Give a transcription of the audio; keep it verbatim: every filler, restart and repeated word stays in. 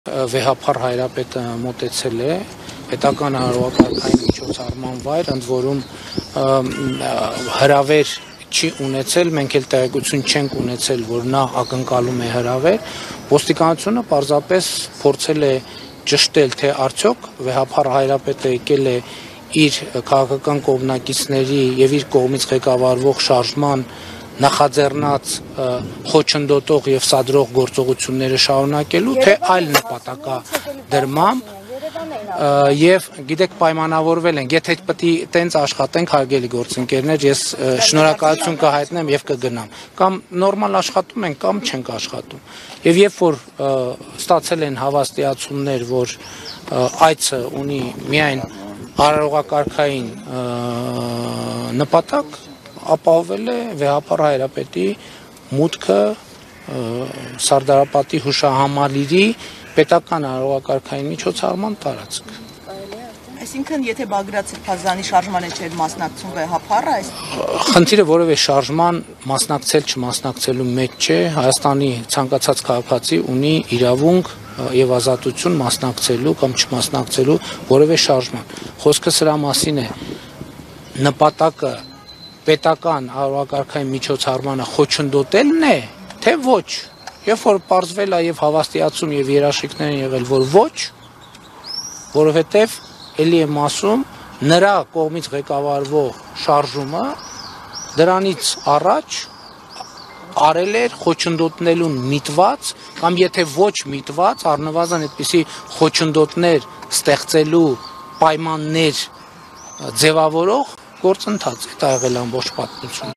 Վեհափառ հայրապետը մոտեցել է պետական հանրակարգային միջոցառման վայր, ընդ որում հրավեր չի ունեցել, մենք էլ տեղեկություն չենք ունեցել, որ նա ակնկալում է հրավեր, ոստիկանությունը պարզապես փորձել է ճշտել, թե արդյոք վեհափառ հայրապետը եկել է իր քաղաքական կողմնակիցների եւ իր կողմից ղեկավարվող շարժման նախաձեռնած խոչընդոտող եւ սադրող գործողությունները շարունակելու, թե այլ նպատակադրմամբ եւ գիտեք պայմանավորվել ենք, եթե պետք է տենց աշխատենք հարգելի գործընկերներ, ես շնորհակալություն կհայտնեմ եւ կգնամ, կամ նորմալ աշխատում ենք, կամ չենք աշխատում։ Եվ երբ որ ստացել են հավաստիացումներ, որ այցը ունի միայն արարողակարգային նպատակ, ապահովել է վեհափառ հայրապետի մուտքը Սարդարապատի հուշահամալիրի պետական արարողակարգային միջոցառման տարածք։ Այսինքն, եթե Բագրատ Սրբազանի շարժմանը չէր մասնակցում վեհափառը, այս խնդիրը որևէ շարժման մասնակցել չմասնակցելու մեջ չէ, Հայաստանի ցանկացած քաղաքացի ունի իրավունք եւ ազատություն մասնակցելու կամ չմասնակցելու որևէ շարժման։ Խոսքը սրա մասին է, նպատակը պետական արարողակարգային միջոցառմանը խոչընդոտելն է, թե ոչ։ Երբ որ պարզվել է եւ հավաստիացում եւ երաշխիքներ են եղել, որ ոչ, որովհետեւ էլի եմ ասում, նրա կողմից ղեկավարվող շարժումը դրանից առաջ արել էր խոչընդոտնելուն միտված, կամ եթե ոչ միտված, առնվազն այդպիսի խոչընդոտներ ստեղծելու պայմաններ ձևավորող գործընթաց է, դա եղել ամբողջ պատմություն։